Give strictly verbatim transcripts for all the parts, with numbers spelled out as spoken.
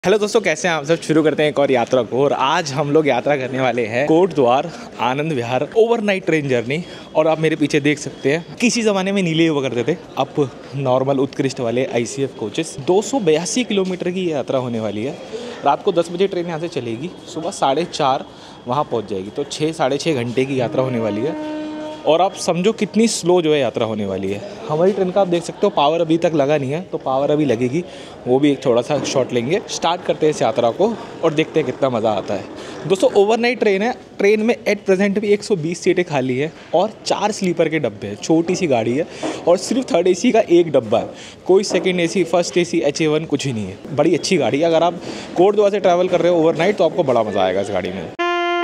Hello दोस्तों, कैसे हैं आप सब। शुरू करते हैं एक और यात्रा को। और आज हम लोग यात्रा करने वाले हैं Kotdwar Anand Vihar overnight train journey. और आप मेरे पीछे देख सकते हैं, किसी ज़माने में नीले हुआ करते थे, अब नॉर्मल उत्कृष्ट वाले आईसीएफ कोचेस। दो सौ बयासी किलोमीटर की यात्रा होने वाली है। रात को दस बजे ट्रेन यहाँ से चलेगी, सुबह साढ़े चार वहाँ पहुँच जाएगी। तो छः साढ़े छः घंटे की यात्रा होने वाली है। और आप समझो कितनी स्लो जो है यात्रा होने वाली है। हमारी ट्रेन का आप देख सकते हो पावर अभी तक लगा नहीं है, तो पावर अभी लगेगी, वो भी एक थोड़ा सा शॉट लेंगे। स्टार्ट करते हैं इस यात्रा को और देखते हैं कितना मज़ा आता है। दोस्तों ओवरनाइट ट्रेन है। ट्रेन में एट प्रेजेंट भी एक सौ बीस सीटें खाली है और चार स्लीपर के डब्बे हैं। छोटी सी गाड़ी है और सिर्फ थर्ड एसी का एक डब्बा है। कोई second AC, first AC, H A one कुछ ही नहीं है। बड़ी अच्छी गाड़ी है। अगर आप कोटद्वार से ट्रैवल कर रहे हो ओवरनाइट तो आपको बड़ा मज़ा आएगा इस गाड़ी में।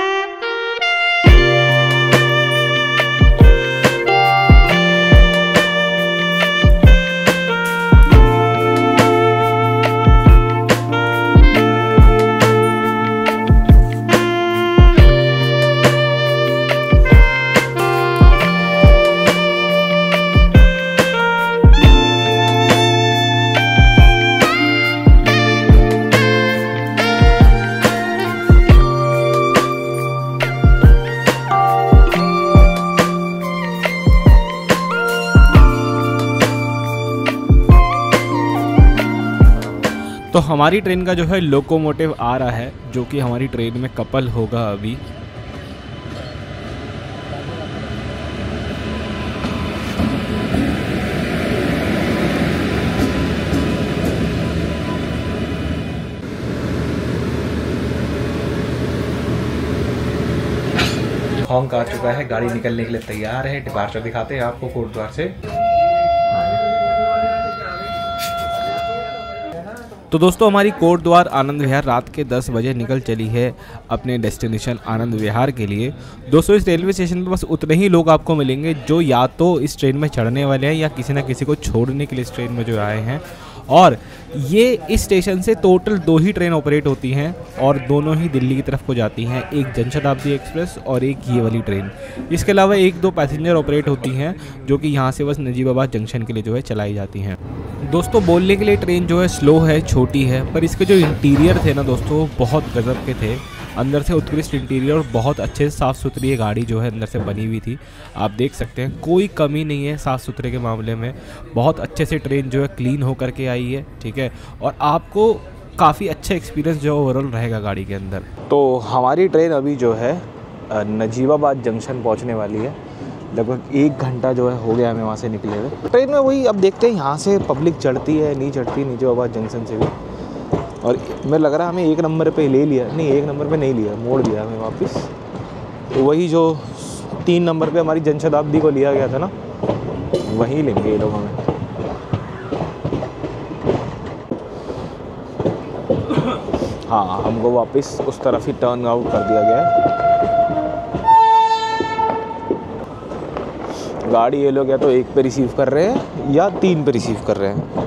तो हमारी ट्रेन का जो है लोकोमोटिव आ रहा है, जो कि हमारी ट्रेन में कपल होगा अभी। हॉन्क आ चुका है, गाड़ी निकलने के लिए तैयार है। डिपार्चर दिखाते हैं आपको कोटद्वार से। तो दोस्तों हमारी कोटद्वार आनंद विहार रात के दस बजे निकल चली है अपने डेस्टिनेशन आनंद विहार के लिए। दोस्तों इस रेलवे स्टेशन पर बस उतने ही लोग आपको मिलेंगे जो या तो इस ट्रेन में चढ़ने वाले हैं या किसी न किसी को छोड़ने के लिए इस ट्रेन में जो आए हैं। और ये इस स्टेशन से टोटल दो ही ट्रेन ऑपरेट होती हैं और दोनों ही दिल्ली की तरफ को जाती हैं, एक जनशताब्दी एक्सप्रेस और एक ये वाली ट्रेन। इसके अलावा एक दो पैसेंजर ऑपरेट होती हैं जो कि यहाँ से बस नजीबाबाद जंक्शन के लिए जो है चलाई जाती हैं। दोस्तों बोलने के लिए ट्रेन जो है स्लो है, छोटी है, पर इसके जो इंटीरियर थे ना दोस्तों बहुत गजब के थे। अंदर से उत्कृष्ट इंटीरियर और बहुत अच्छे साफ़ सुथरी गाड़ी जो है अंदर से बनी हुई थी। आप देख सकते हैं कोई कमी नहीं है साफ़ सुथरे के मामले में। बहुत अच्छे से ट्रेन जो है क्लीन होकर के आई है, ठीक है। और आपको काफ़ी अच्छा एक्सपीरियंस जो ओवरऑल रहेगा गाड़ी के अंदर। तो हमारी ट्रेन अभी जो है नजीबाबाद जंक्शन पहुँचने वाली है। लगभग एक घंटा जो है हो गया हमें वहाँ से निकले हुए। ट्रेन में वही अब देखते हैं यहाँ से पब्लिक चढ़ती है नहीं चढ़ती नजीबाबाद जंक्शन से भी। और मैं लग रहा है हमें एक नंबर पे ले लिया, नहीं एक नंबर पे नहीं लिया, मोड़ दिया हमें वापस। तो वही जो तीन नंबर पे हमारी जनशताब्दी को लिया गया था ना, वहीं लेंगे ये लोग हमें। हाँ, हमको वापस उस तरफ ही टर्न आउट कर दिया गया है। गाड़ी ये लोग या तो एक पे रिसीव कर रहे हैं या तीन पे रिसीव कर रहे हैं।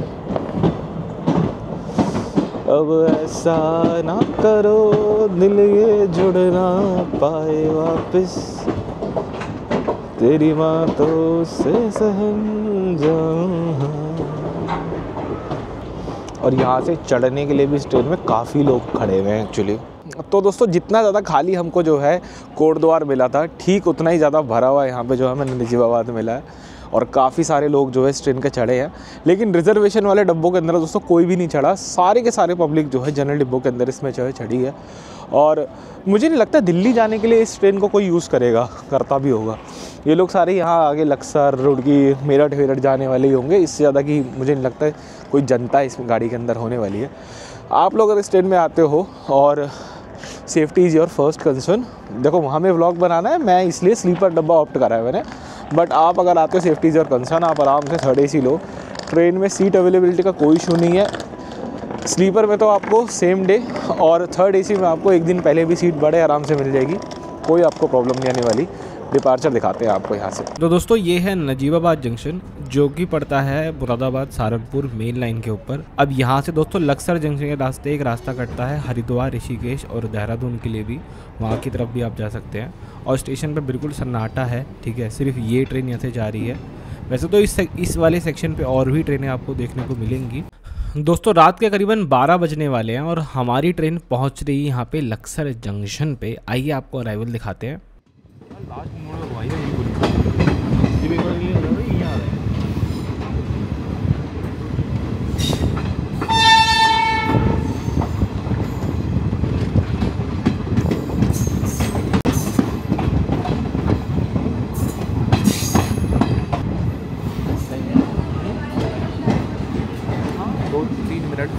अब ऐसा ना करो दिल ये जुड़ ना पाए वापस, तेरी बातों से सहम जाऊं। और यहाँ से चढ़ने के लिए भी इस ट्रेन में काफ़ी लोग खड़े हुए हैं एक्चुअली। तो दोस्तों जितना ज़्यादा खाली हमको जो है कोटद्वार मिला था, ठीक उतना ही ज़्यादा भरा हुआ यहाँ पे जो है हमें नजीबाबाद मिला है। और काफ़ी सारे लोग जो है इस ट्रेन के चढ़े हैं। लेकिन रिजर्वेशन वाले डब्बों के अंदर दोस्तों कोई भी नहीं चढ़ा। सारे के सारे पब्लिक जो है जनरल डिब्बों के अंदर इसमें जो है चढ़ी है। और मुझे नहीं लगता दिल्ली जाने के लिए इस ट्रेन को कोई यूज़ करेगा, करता भी होगा। ये लोग सारे यहाँ आगे लक्सर, रुड़की, मेरठ वेरठ जाने वाले ही होंगे। इससे ज़्यादा कि मुझे नहीं लगता है कोई जनता इस गाड़ी के अंदर होने वाली है। आप लोग अगर इस ट्रेन में आते हो और safety is your first concern. देखो हमें व्लॉग बनाना है, मैं इसलिए स्लीपर डब्बा ऑप्ट करा है मैंने। बट आप अगर आते हो सेफ्टी इज़ योर कंसर्न, आप आराम से थर्ड एसी लो। ट्रेन में सीट अवेलेबिलिटी का कोई इशू नहीं है। स्लीपर में तो आपको सेम डे और थर्ड एसी में आपको एक दिन पहले भी सीट बड़े आराम से मिल जाएगी, कोई आपको प्रॉब्लम नहीं आने वाली। डिपार्चर दिखाते हैं आपको यहाँ से। तो दोस्तों ये है नजीबाबाद जंक्शन, जो कि पड़ता है मुरादाबाद सहारनपुर मेन लाइन के ऊपर। अब यहाँ से दोस्तों लक्सर जंक्शन के रास्ते एक रास्ता कटता है हरिद्वार, ऋषिकेश और देहरादून के लिए भी, वहाँ की तरफ भी आप जा सकते हैं। और स्टेशन पर बिल्कुल सन्नाटा है, ठीक है, सिर्फ ये ट्रेन यहाँ से जा रही है। वैसे तो इस इस वाले सेक्शन पे और भी ट्रेनें आपको देखने को मिलेंगी। दोस्तों रात के करीबन बारह बजने वाले हैं और हमारी ट्रेन पहुंच रही है यहाँ पे लक्सर जंक्शन पे। आइए आपको अराइवल दिखाते हैं। दो तीन मिनट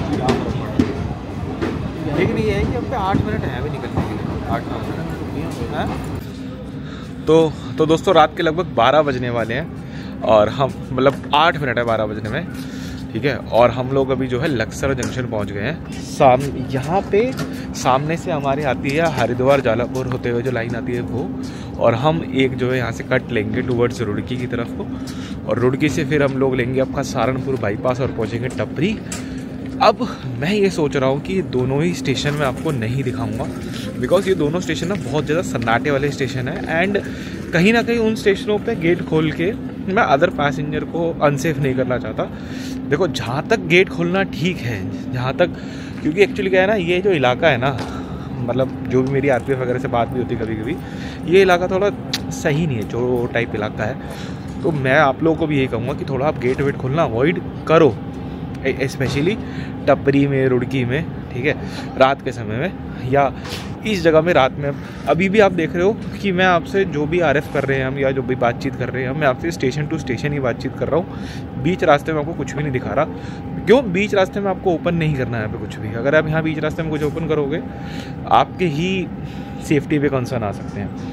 लेकिन ये है कि अब पे आठ मिनट है अभी निकलने के लिए, आठ नौ मिनट। तो तो दोस्तों रात के लगभग बारह बजने वाले हैं और हम मतलब आठ मिनट है बारह बजने में, ठीक है। और हम लोग अभी जो है लक्सर जंक्शन पहुंच गए हैं। साम यहाँ पे सामने से हमारी आती है हरिद्वार जालापुर होते हुए जो लाइन आती है वो, और हम एक जो है यहाँ से कट लेंगे टूवर्ड्स रुड़की की तरफ को, और रुड़की से फिर हम लोग लेंगे आपका सहारनपुर बाईपास और पहुँचेंगे टपरी। अब मैं ये सोच रहा हूँ कि दोनों ही स्टेशन में आपको नहीं दिखाऊंगा, बिकॉज ये दोनों स्टेशन ना बहुत ज़्यादा सन्नाटे वाले स्टेशन है, एंड कहीं ना कहीं उन स्टेशनों पे गेट खोल के मैं अदर पैसेंजर को अनसेफ नहीं करना चाहता। देखो जहाँ तक गेट खोलना ठीक है, जहाँ तक, क्योंकि एक्चुअली क्या है ना, ये जो इलाका है ना, मतलब जो भी मेरी आरपीएफ वगैरह से बात भी होती है कभी कभी, ये इलाका थोड़ा सही नहीं है, जो टाइप इलाका है। तो मैं आप लोगों को भी यही कहूँगा कि थोड़ा आप गेट वेट खोलना अवॉइड करो, स्पेशली टपरी में, रुड़की में, ठीक है, रात के समय में या इस जगह में रात में। अभी भी आप देख रहे हो कि मैं आपसे जो भी आरएफ कर रहे हैं हम या जो भी बातचीत कर रहे हैं हम, मैं आपसे स्टेशन टू स्टेशन ही बातचीत कर रहा हूँ। बीच रास्ते में आपको कुछ भी नहीं दिखा रहा। क्यों? बीच रास्ते में आपको ओपन नहीं करना है यहाँ पे कुछ भी। अगर आप यहाँ बीच रास्ते में कुछ ओपन करोगे, आपके ही सेफ्टी पे कंसर्न आ सकते हैं।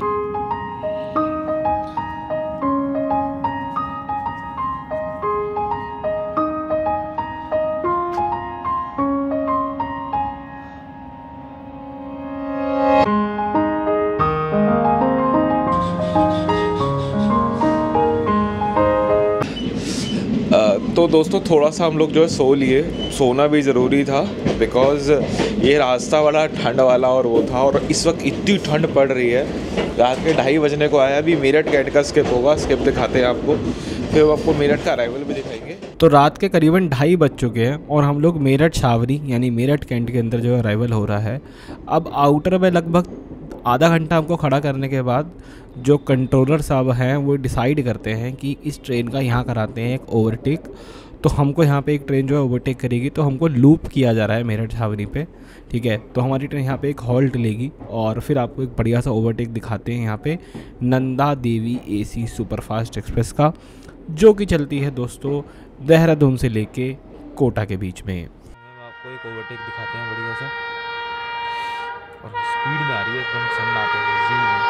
तो दोस्तों थोड़ा सा हम लोग जो है सो लिए, सोना भी ज़रूरी था, बिकॉज़ ये रास्ता बड़ा ठंड वाला और वो था, और इस वक्त इतनी ठंड पड़ रही है। रात के ढाई बजने को आया। अभी मेरठ गेट का स्किप होगा, स्किप दिखाते हैं आपको, फिर आपको मेरठ का अराइवल भी दिखाएंगे। तो रात के करीबन ढाई बज चुके हैं और हम लोग मेरठ छावनी यानी मेरठ कैंट के अंदर जो है अराइवल हो रहा है। अब आउटर में लगभग आधा घंटा हमको खड़ा करने के बाद जो कंट्रोलर साहब हैं वो डिसाइड करते हैं कि इस ट्रेन का यहाँ कराते हैं एक ओवरटेक। तो हमको यहाँ पे एक ट्रेन जो है ओवरटेक करेगी, तो हमको लूप किया जा रहा है मेरठ छावनी पे, ठीक है। तो हमारी ट्रेन यहाँ पे एक हॉल्ट लेगी और फिर आपको एक बढ़िया सा ओवरटेक दिखाते हैं यहाँ पे Nanda Devi AC superfast express का, जो कि चलती है दोस्तों देहरादून से लेके कोटा के बीच में। आपको एक ओवरटेक दिखाते हैं बढ़िया सा, और स्पीड में आ रही है एकदम सन्नाटे में।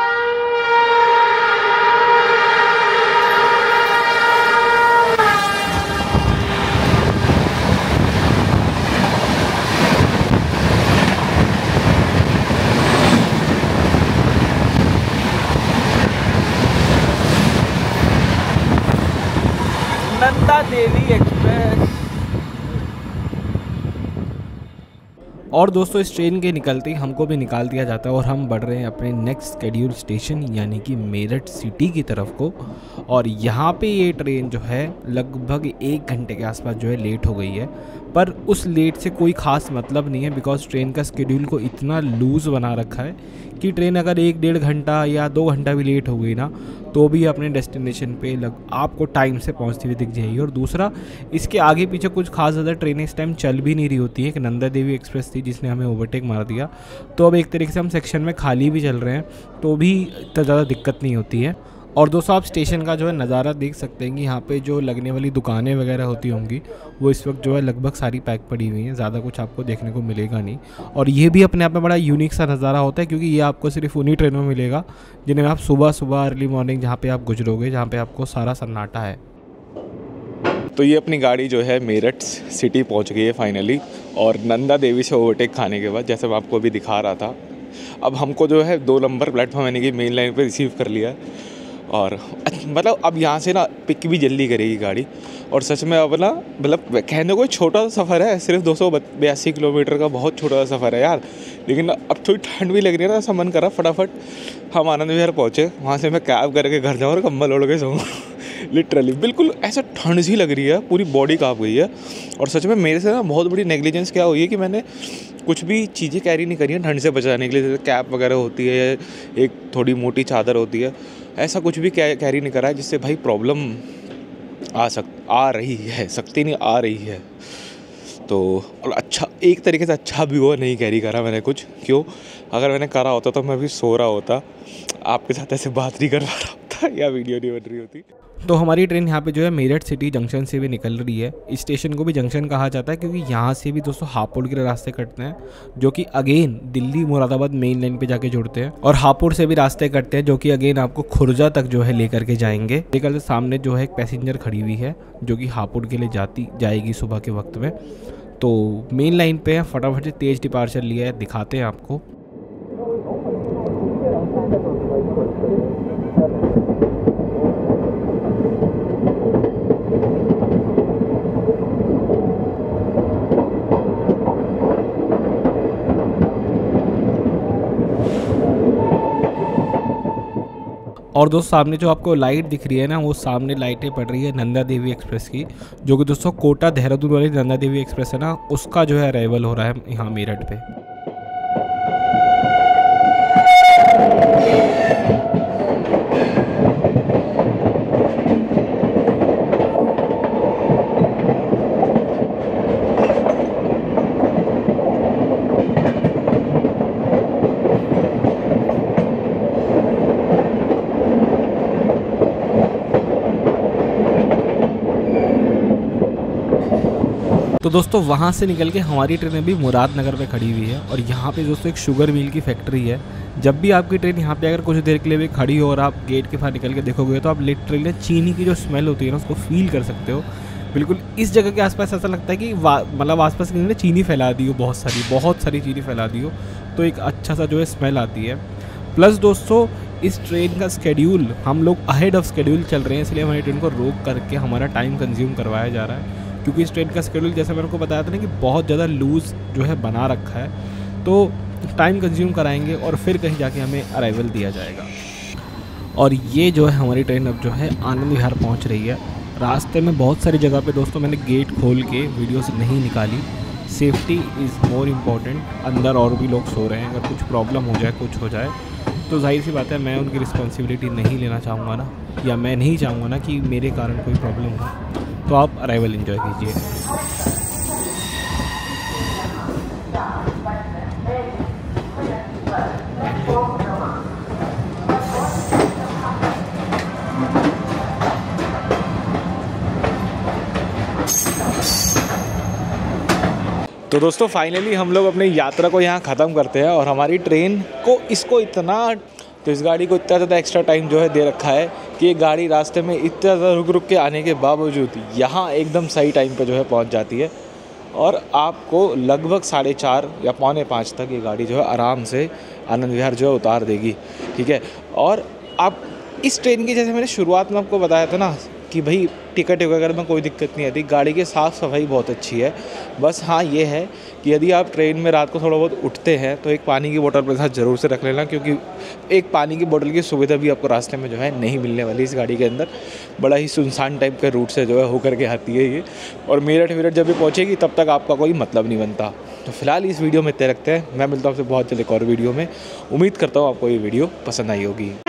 नंदा देवी एक्सप्रेस। और दोस्तों इस ट्रेन के निकलते ही हमको भी निकाल दिया जाता है और हम बढ़ रहे हैं अपने नेक्स्ट शेड्यूल स्टेशन यानी कि मेरठ सिटी की तरफ को। और यहाँ पे ये ट्रेन जो है लगभग एक घंटे के आसपास जो है लेट हो गई है, पर उस लेट से कोई ख़ास मतलब नहीं है, बिकॉज ट्रेन का शेड्यूल को इतना लूज़ बना रखा है कि ट्रेन अगर एक डेढ़ घंटा या दो घंटा भी लेट हो गई ना, तो भी अपने डेस्टिनेशन पे लग आपको टाइम से पहुंचती हुई दिख जाएगी। और दूसरा, इसके आगे पीछे कुछ खास ज़्यादा ट्रेनें इस टाइम चल भी नहीं रही होती है। एक नंदा देवी एक्सप्रेस थी जिसने हमें ओवरटेक मार दिया, तो अब एक तरीके से हम सेक्शन में खाली भी चल रहे हैं, तो भी इतना ज़्यादा दिक्कत नहीं होती है। और दोस्तों आप स्टेशन का जो है नज़ारा देख सकते हैं कि यहाँ पे जो लगने वाली दुकानें वगैरह होती होंगी वो इस वक्त जो है लगभग सारी पैक पड़ी हुई हैं, ज़्यादा कुछ आपको देखने को मिलेगा नहीं। और ये भी अपने आप में बड़ा यूनिक सा नज़ारा होता है, क्योंकि ये आपको सिर्फ उन्हीं ट्रेनों में मिलेगा जिन्हें आप सुबह सुबह अर्ली मॉर्निंग जहाँ पे आप गुजरोगे, जहाँ पे आपको सारा सन्नाटा है। तो ये अपनी गाड़ी जो है मेरठ सिटी पहुँच गई है फाइनली, और नंदा देवी से ओवरटेक खाने के बाद, जैसे मैं आपको अभी दिखा रहा था, अब हमको जो है दो नंबर प्लेटफॉर्म यानी कि मेन लाइन पर रिसीव कर लिया है। और मतलब अब यहाँ से ना पिक भी जल्दी करेगी गाड़ी। और सच में अब ना मतलब कहने को छोटा सा सफ़र है, सिर्फ दो सौ बयासी किलोमीटर का बहुत छोटा सा सफ़र है यार, लेकिन अब थोड़ी ठंड भी लग रही है ना, ऐसा मन करा फटाफट हम आनंद विहार पहुँचे, वहाँ से मैं कैब करके घर जाऊँ और कम्बल ओढ़ के सोऊँ लिटरली बिल्कुल ऐसा ठंड सी लग रही है, पूरी बॉडी काँप गई है। और सच में मेरे से ना बहुत बड़ी नेग्लिजेंस क्या हुई है कि मैंने कुछ भी चीज़ें कैरी नहीं करी हैं ठंड से बचाने के लिए। जैसे कैप वगैरह होती है, एक थोड़ी मोटी चादर होती है, ऐसा कुछ भी कैरी नहीं करा है जिससे भाई प्रॉब्लम आ सक आ रही है, सकती नहीं आ रही है। तो और अच्छा, एक तरीके से अच्छा भी हुआ नहीं कैरी करा मैंने कुछ। क्यों? अगर मैंने करा होता तो मैं भी सो रहा होता, आपके साथ ऐसे बात नहीं कर रहा होता या वीडियो नहीं बन रही होती। तो हमारी ट्रेन यहाँ पे जो है मेरठ सिटी जंक्शन से भी निकल रही है। इस स्टेशन को भी जंक्शन कहा जाता है क्योंकि यहाँ से भी दोस्तों हापुड़ के रास्ते कटते हैं, जो कि again Delhi Moradabad main line पे जाके जुड़ते हैं। और हापुड़ से भी रास्ते कटते हैं जो कि अगेन आपको खुर्जा तक जो है लेकर के जाएंगे। लेकर से सामने जो है एक पैसेंजर खड़ी हुई है जो कि हापुड़ के लिए जाती जाएगी सुबह के वक्त में। तो मेन लाइन पे है, फटाफट से तेज़ डिपार्चर लिया है, दिखाते हैं आपको। और दोस्तों सामने जो आपको लाइट दिख रही है ना, वो सामने लाइटें पड़ रही है नंदा देवी एक्सप्रेस की, जो कि दोस्तों कोटा देहरादून वाली नंदा देवी एक्सप्रेस है ना, उसका जो है अराइवल हो रहा है यहाँ मेरठ पे। तो दोस्तों वहाँ से निकल के हमारी ट्रेन अभी मुरादनगर पे खड़ी हुई है। और यहाँ पे दोस्तों एक शुगर मिल की फैक्ट्री है। जब भी आपकी ट्रेन यहाँ पे अगर कुछ देर के लिए भी खड़ी हो और आप गेट के बाहर निकल के देखोगे तो आप लिटरली चीनी की जो स्मेल होती है ना, उसको फील कर सकते हो। बिल्कुल इस जगह के आसपास ऐसा लगता है कि मतलब आसपास किसी ने चीनी फैला दी हो, बहुत सारी बहुत सारी चीनी फैला दी हो, तो एक अच्छा सा जो है स्मेल आती है। प्लस दोस्तों इस ट्रेन का स्केड्यूल, हम लोग अहेड ऑफ स्केड्यूल चल रहे हैं, इसलिए हमारी ट्रेन को रोक करके हमारा टाइम कंज्यूम करवाया जा रहा है। क्योंकि इस ट्रेन का स्केड्यूल जैसे मैंने को बताया था ना कि बहुत ज़्यादा लूज़ जो है बना रखा है, तो टाइम कंज्यूम कराएंगे और फिर कहीं जाके हमें अराइवल दिया जाएगा। और ये जो है हमारी ट्रेन अब जो है आनंद विहार पहुंच रही है। रास्ते में बहुत सारी जगह पे दोस्तों मैंने गेट खोल के वीडियोस नहीं निकाली। Safety is more important. अंदर और भी लोग सो रहे हैं, अगर कुछ प्रॉब्लम हो जाए, कुछ हो जाए तो जाहिर सी बात है मैं उनकी रिस्पॉन्सिबिलिटी नहीं लेना चाहूँगा ना, या मैं नहीं चाहूँगा ना कि मेरे कारण कोई प्रॉब्लम हो। तो आप अराइवल एंजॉय कीजिए। तो दोस्तों फाइनली हम लोग अपनी यात्रा को यहाँ ख़त्म करते हैं। और हमारी ट्रेन को इसको इतना तो इस गाड़ी को इतना ज़्यादा एक्स्ट्रा टाइम जो है दे रखा है कि ये गाड़ी रास्ते में इतना ज़्यादा रुक रुक के आने के बावजूद यहाँ एकदम सही टाइम पे जो है पहुँच जाती है। और आपको लगभग साढ़े चार या पौने पाँच तक ये गाड़ी जो है आराम से आनंद विहार जो है उतार देगी। ठीक है। और आप इस ट्रेन की, जैसे मैंने शुरुआत में आपको बताया था ना कि भाई टिकट वगैरह में कोई दिक्कत नहीं आती, गाड़ी की साफ़ सफाई बहुत अच्छी है। बस हाँ ये है कि यदि आप ट्रेन में रात को थोड़ा बहुत उठते हैं तो एक पानी की बोतल अपने साथ ज़रूर से रख लेना, क्योंकि एक पानी की बोतल की सुविधा भी आपको रास्ते में जो है नहीं मिलने वाली इस गाड़ी के अंदर। बड़ा ही सुनसान टाइप के रूट से जो है होकर के आती है ये। और मेरठ मेरठ जब भी पहुँचेगी तब तक आपका कोई मतलब नहीं बनता। तो फिलहाल इस वीडियो में इतने रखते हैं। मैं मिलता हूँ आपसे बहुत जल्द एक और वीडियो में। उम्मीद करता हूँ आपको ये वीडियो पसंद आई होगी।